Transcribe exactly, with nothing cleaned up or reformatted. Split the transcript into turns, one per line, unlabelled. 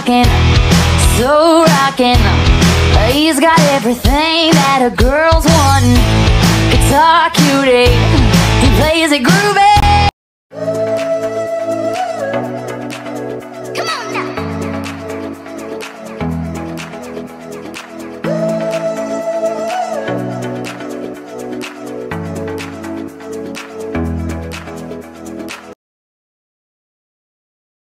rockin', so rockin'. He's got everything that a girl's wantin'. Guitar cutie, he plays it groovy.